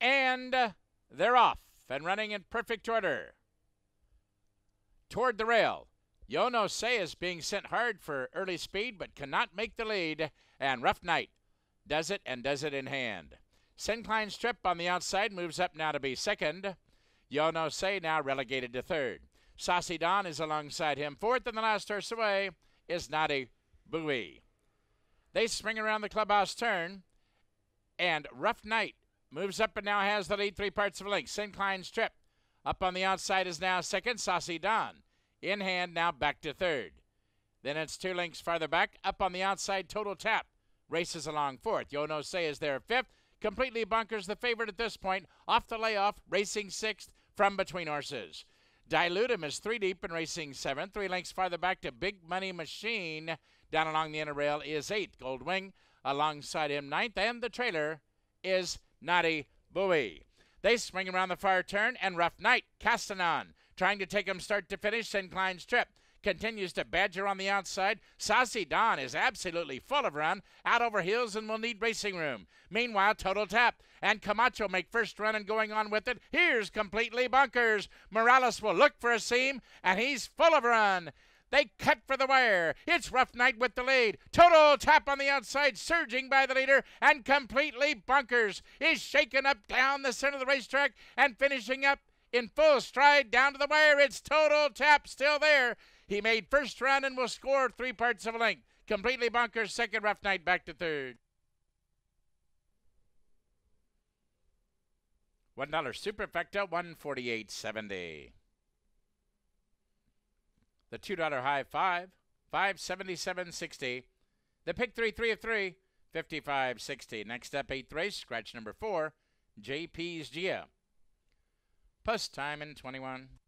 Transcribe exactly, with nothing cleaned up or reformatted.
And uh, they're off and running in perfect order. Toward the rail, Yo No Say is being sent hard for early speed, but cannot make the lead. And Rough Night does it and does it in hand. Syncline Strip on the outside moves up now to be second. Yo No Say now relegated to third. Saucy Don is alongside him fourth, and the last horse away is Naughty Bowie. They spring around the clubhouse turn, and Rough Night moves up and now has the lead three parts of a length. Syncline Strip up on the outside is now second. Saucy Don in hand now back to third. Then it's two lengths farther back. Up on the outside, Total Tap races along fourth. Yo No Say is there fifth. Completely Bunkers the favorite at this point. Off the layoff, racing sixth from between horses. Dilute Him is three deep and racing seventh. Three lengths farther back to Big Money Machine. Down along the inner rail is eighth. Gold Wing alongside him ninth. And the trailer is Naughty Bowie. They swing around the far turn, and Rough Night, Castanon, trying to take him start to finish. Syncline Strip continues to badger on the outside. Saucy Don is absolutely full of run, out over heels and will need racing room. Meanwhile, Total Tap and Camacho make first run and going on with it. Here's Completely Bunkers. Morales will look for a seam, and he's full of run. They cut for the wire. It's Rough Night with the lead. Total Tap on the outside, surging by the leader, and Completely Bunkers is shaken up down the center of the racetrack and finishing up in full stride down to the wire. It's Total Tap still there. He made first run and will score three parts of a length. Completely Bunkers second, Rough Night back to third. one dollar Superfecta, one forty-eight seventy. The two dollar High Five, five seventy-seven sixty. The Pick three, three of three, fifty-five sixty. Next up, eighth race, scratch number four, J P's Gia. Post time in twenty-one.